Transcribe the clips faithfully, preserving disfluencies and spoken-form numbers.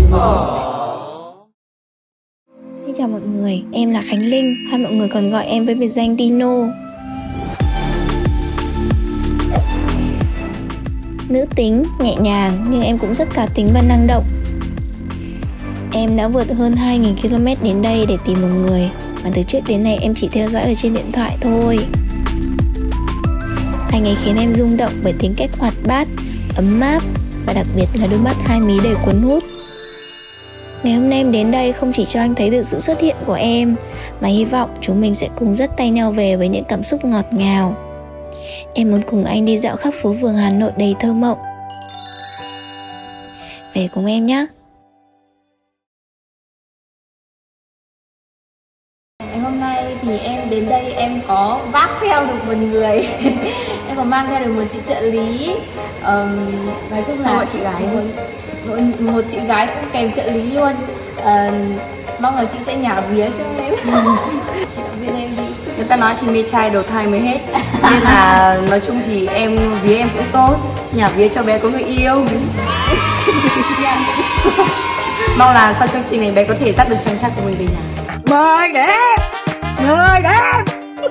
Xin chào mọi người, em là Khánh Linh, hay mọi người còn gọi em với biệt danh Dino. Nữ tính, nhẹ nhàng, nhưng em cũng rất cá tính và năng động. Em đã vượt hơn hai nghìn ki lô mét đến đây để tìm một người mà từ trước đến nay em chỉ theo dõi ở trên điện thoại thôi. Anh ấy khiến em rung động bởi tính cách hoạt bát, ấm áp và đặc biệt là đôi mắt hai mí đầy cuốn hút. Ngày hôm nay em đến đây không chỉ cho anh thấy được sự xuất hiện của em, mà hy vọng chúng mình sẽ cùng dắt tay nhau về với những cảm xúc ngọt ngào. Em muốn cùng anh đi dạo khắp phố phường Hà Nội đầy thơ mộng. Về cùng em nhé. Ngày hôm nay thì em đến đây em có vác theo được một người. Em có mang theo được một chị trợ lý. um, Nói chung là gọi chị gái một, một, một chị gái cũng kèm trợ lý luôn. uh, Mong là chị sẽ nhả vía cho em. Chị động viên em đi. Người ta nói thì mê trai đầu thai mới hết. Nên là nói chung thì em vía em cũng tốt. Nhả vía cho bé có người yêu. Mong là sau chương trình này bé có thể dắt được chàng trai của mình về nhà. Mời đẹp! Mời đẹp!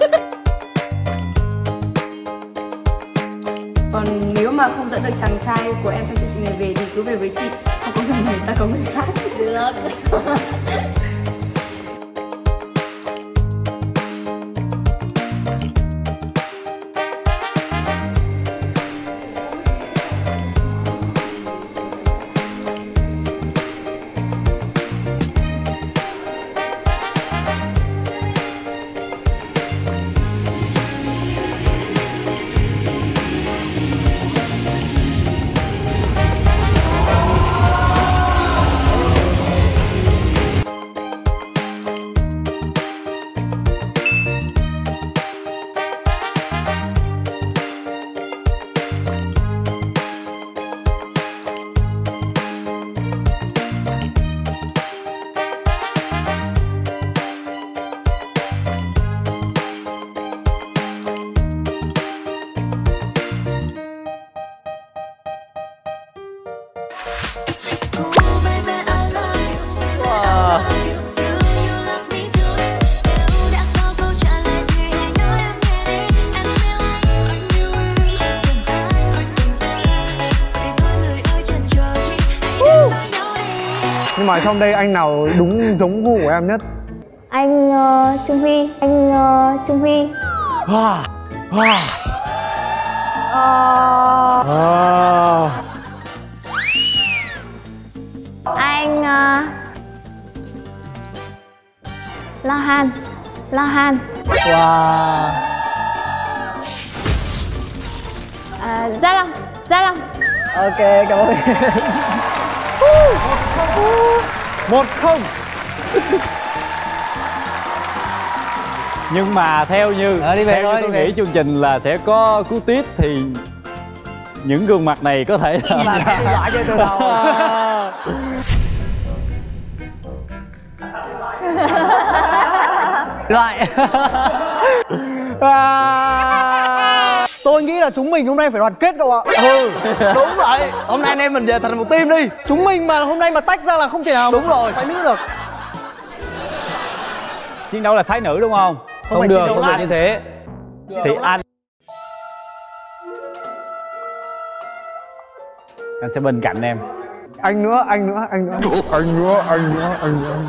Còn nếu mà không dẫn được chàng trai của em trong chương trình này về thì cứ về với chị. Không có người này ta có người khác. Được. Nhưng mà trong đây anh nào đúng giống gu của em nhất? Anh uh, Trung Huy, anh uh, Trung Huy. Wow. Wow. Uh... Oh. Anh uh... La Han, La Han. Wow. uh, Gia Long, Gia Long. Ok, cảm ơn. Một không. Nhưng mà theo như à, đi về theo thôi, như tôi đi nghĩ về. chương trình là sẽ có cú tiếp thì những gương mặt này có thể là là sẽ đi loại cho từ đầu. Loại. Tôi nghĩ là chúng mình hôm nay phải đoàn kết cậu ạ. Ừ, đúng vậy. Hôm nay anh em mình về thành một team đi. Chúng mình mà hôm nay mà tách ra là không thể nào. Đúng rồi, phải nữ được. chiến đấu là phái nữ đúng không? Không, Không phải được, chiến không đấu được như thế. Thì anh anh sẽ bên cạnh em. Anh nữa, anh nữa, anh nữa. Anh nữa, anh nữa, anh nữa.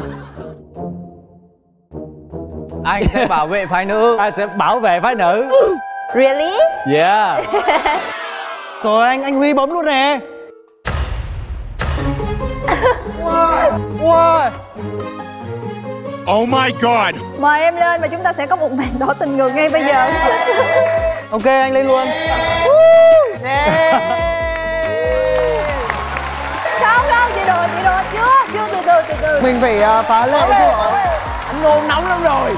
Anh sẽ bảo vệ phái nữ. Anh sẽ bảo vệ phái nữ. Really? Yeah. Trời, anh anh Huy bấm luôn nè. Wow. Wow. Oh my god. Mời em lên và chúng ta sẽ có một màn tỏ tình ngược ngay bây giờ. Ok, anh lên luôn. Không không, chị đùa, chị đùa chưa, chưa, từ từ, từ từ. Mình phải uh, phá lệ chứ. Anh nôn nóng lắm rồi.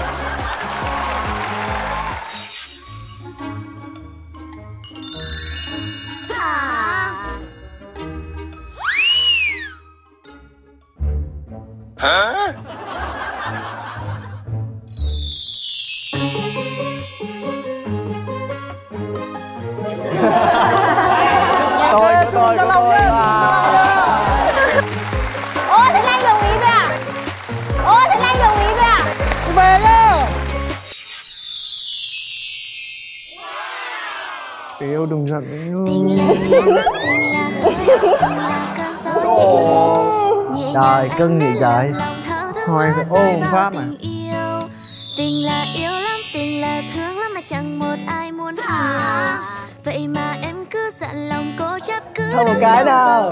Hả? Tôi, tôi, tôi, tôi. Yêu đừng giận yêu. Trời cưng gì trời. Thôi sẽ ôm pháp mà. Tình là yêu lắm, tình là thương lắm mà chẳng một ai muốn hiểu. Vậy mà em cứ dặn lòng cố chấp cứ thôi một cái đâu.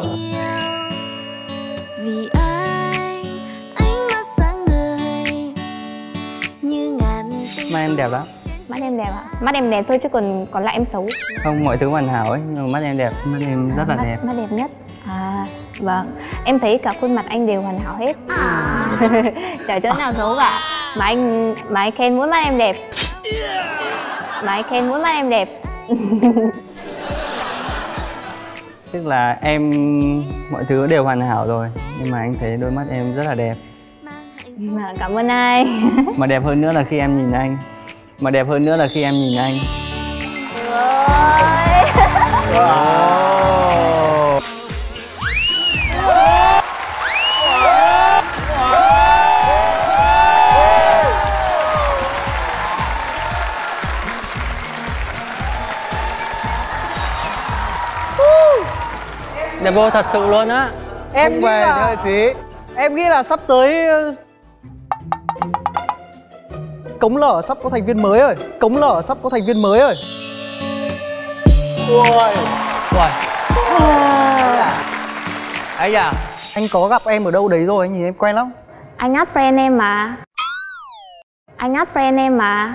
Vì anh, ánh mắt sáng người như ngàn tinh. Mắt em đẹp lắm. Mắt em đẹp ạ? Mắt em đẹp thôi chứ còn còn lại em xấu. Không, mọi thứ hoàn hảo ấy, nhưng mà mắt em đẹp, mắt em rất là mắt, đẹp. Mắt đẹp nhất. À, vâng. Em thấy cả khuôn mặt anh đều hoàn hảo hết. Chả chỗ nào xấu cả. Mà anh mà anh khen mỗi mắt em đẹp. Mà anh khen mỗi mắt em đẹp. Tức là em mọi thứ đều hoàn hảo rồi, nhưng mà anh thấy đôi mắt em rất là đẹp. Mà cảm ơn anh. Mà đẹp hơn nữa là khi em nhìn anh. Mà đẹp hơn nữa là khi em nhìn anh. Wow. Đẹp vô thật sự luôn á. Em Không nghĩ về là thôi Thúy. em nghĩ là sắp tới Cống Lở sắp có thành viên mới rồi. Cống Lở sắp có thành viên mới rồi. Ui. Ui. Ấy à? Anh có gặp em ở đâu đấy rồi, anh nhìn em quen lắm. Anh add friend em mà. Anh add friend em mà.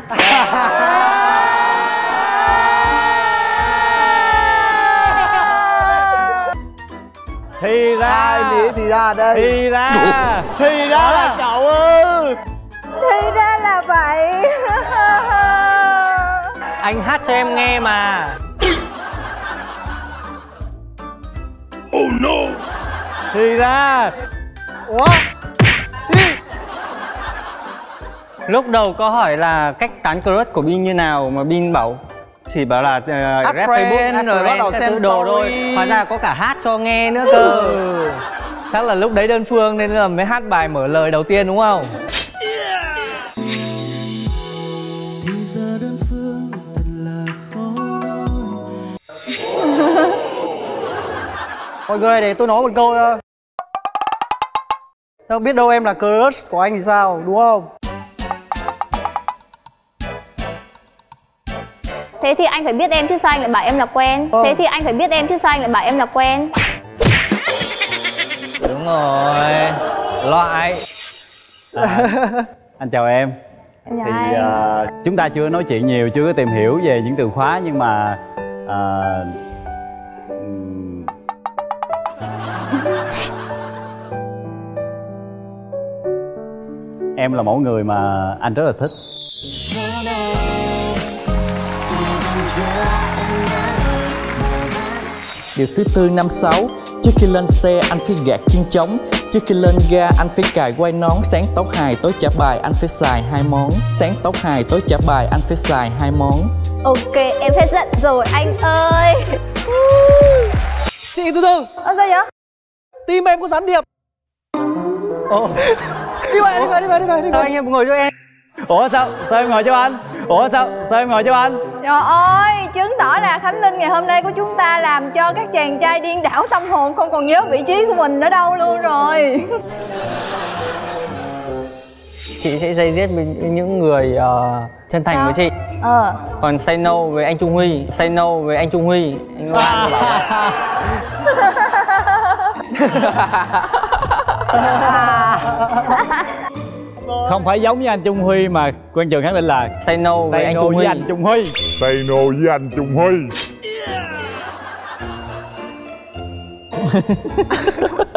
Thì ra. Ai nghĩ thì ra đây. Thì ra. Thì ra là cậu ơi. Thì ra là vậy. Anh hát cho em nghe mà. Oh no. Thì ra. Ủa? Lúc đầu có hỏi là cách tán crush của Bin như nào mà Bin bảo chỉ bảo là uh, Add rap friend, Facebook, add rồi friend, bắt đầu các xem thứ đồ story. thôi. Hóa ra có cả hát cho nghe nữa cơ. Ừ. Chắc là lúc đấy đơn phương nên là mới hát bài mở lời đầu tiên đúng không? Thì ra đơn phương thật là khó nói. Mọi người để tôi nói một câu thôi. Không biết đâu em là crush của anh thì sao, đúng không? Thế thì anh phải biết em chứ sao anh lại bảo em là quen. Ờ. Thế thì anh phải biết em chứ sao anh lại bảo em là quen. Đúng rồi. Loại. À, anh chào em. Em chào Thì anh. à, chúng ta chưa nói chuyện nhiều, chưa có tìm hiểu về những từ khóa, nhưng mà à, ừm, em là mẫu người mà anh rất là thích. Điều thứ tư năm sáu. Trước khi lên xe anh phải gạt chân trống. Trước khi lên ga anh phải cài quai nón. Sáng tóc hài tối trả bài anh phải xài hai món. Sáng tóc hài tối trả bài anh phải xài hai món. Ok, em hết giận rồi anh ơi. Chị từ từ. Ờ sao vậy? Tim em có gián điệp. Ồ. Đi về, đi về, đi về, đi về, đi về. Sao anh em ngồi cho em? Ủa sao? Sao em ngồi cho anh? Ủa sao? Sao em ngồi cho anh? Trời ơi, chứng tỏ là Khánh Linh ngày hôm nay của chúng ta làm cho các chàng trai điên đảo tâm hồn không còn nhớ vị trí của mình ở đâu luôn rồi. Chị sẽ dây dết với những người uh, chân thành Sao? với chị. Ờ. Còn say no với anh Trung Huy, say no với anh Trung Huy. Anh Loan bảo Không phải giống với anh Trung Huy mà quan trường khẳng định là say no với say anh no Trung Huy. với anh Trung Huy. Say no với anh Trung Huy.